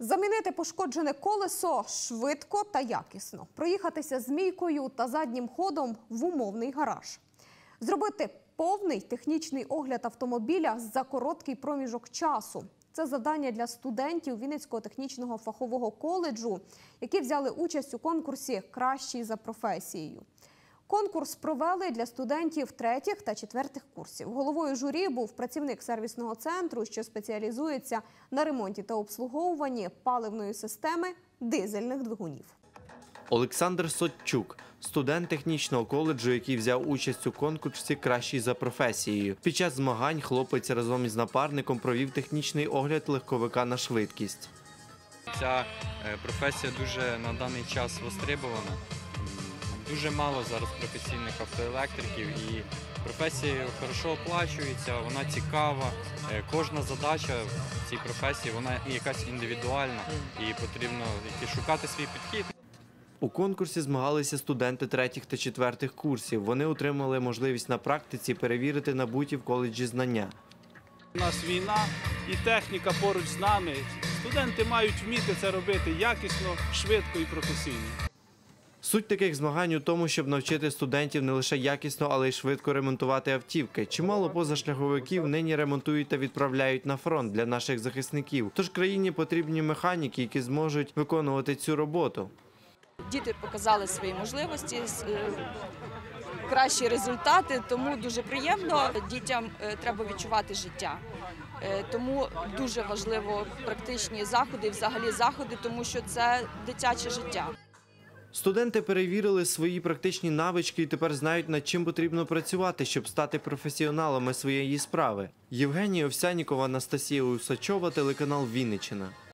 Замінити пошкоджене колесо швидко та якісно. Проїхатися змійкою та заднім ходом в умовний гараж. Зробити повний технічний огляд автомобіля за короткий проміжок часу. Це завдання для студентів Вінницького технічного фахового коледжу, які взяли участь у конкурсі «Кращий за професією». Конкурс провели для студентів 3-х та 4-х курсів. Головою журі був працівник сервісного центру, що спеціалізується на ремонті та обслуговуванні паливної системи дизельних двигунів. Олександр Сотчук – студент технічного коледжу, який взяв участь у конкурсі «Кращий за професією». Під час змагань хлопець разом із напарником провів технічний огляд легковика на швидкість. Ця професія дуже на даний час востребована. Дуже мало зараз професійних автоелектриків, і професія хорошо оплачується, вона цікава. Кожна задача в цій професії, вона якась індивідуальна і потрібно шукати свій підхід. У конкурсі змагалися студенти 3-х та 4-х курсів. Вони отримали можливість на практиці перевірити набуті в коледжі знання. У нас війна і техніка поруч з нами. Студенти мають вміти це робити якісно, швидко і професійно. Суть таких змагань у тому, щоб навчити студентів не лише якісно, але й швидко ремонтувати автівки. Чимало позашляховиків нині ремонтують та відправляють на фронт для наших захисників. Тож країні потрібні механіки, які зможуть виконувати цю роботу. Діти показали свої можливості, кращі результати, тому дуже приємно. Дітям треба відчувати життя. Тому дуже важливо практичні заходи, взагалі заходи, тому що це дитяче життя. Студенти перевірили свої практичні навички і тепер знають, над чим потрібно працювати, щоб стати професіоналами своєї справи. Євгенія Овсянікова, Анастасія Усачова, телеканал Вінниччина.